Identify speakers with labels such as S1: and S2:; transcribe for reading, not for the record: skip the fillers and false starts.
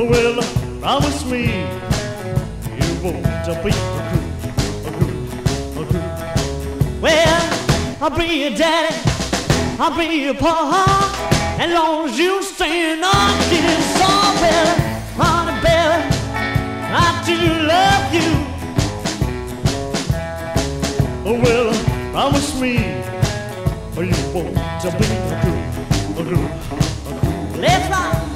S1: Well, promise me you won't be a crew. Well, I'll be your daddy, I'll be your pa, as long as you stand on getting some better. Honey, baby, I do love you. Well, promise me you won't be a crew. Let's rock.